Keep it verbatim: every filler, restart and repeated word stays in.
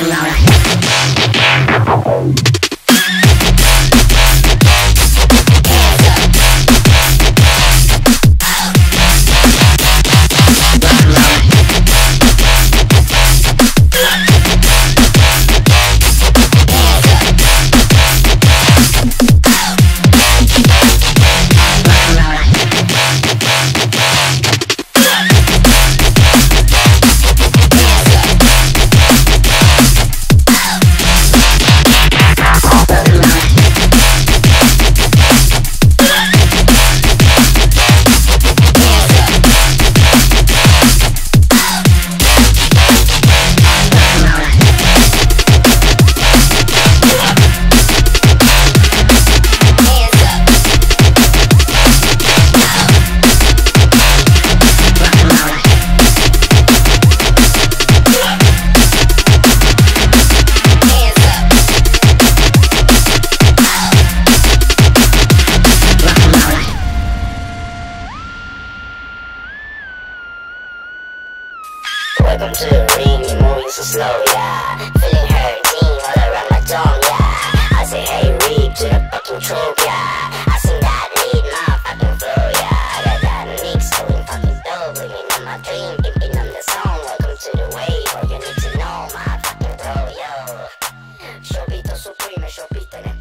Welcome to the ring, you're moving so slow, yeah. Feeling hurting all around my tongue, yeah. I say hey Reap to the fucking trope, yeah. I sing that lead, my fucking flow, yeah. I got that mix going fucking dope, bringing on my dream, keeping on the song. Welcome to the wave, all you need to know, my fucking bro, yo. Shopito Supreme, Shopito